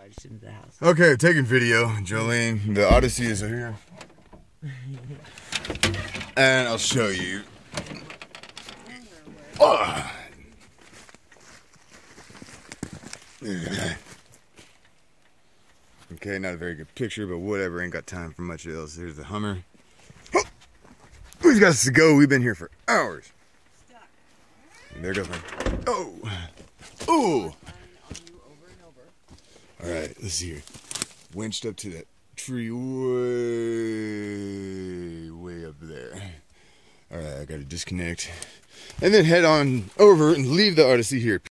barged into the house. Okay, taking video. Jolene, the Odyssey is here. And I'll show you. Oh. Okay, not a very good picture, but whatever. Ain't got time for much else. Here's the Hummer. Oh. We've got to go. We've been here for hours. And there goes my... Oh! Oh! Alright, let's see here. Winched up to that tree way up there. Alright, I gotta disconnect. And then head on over and leave the Odyssey here.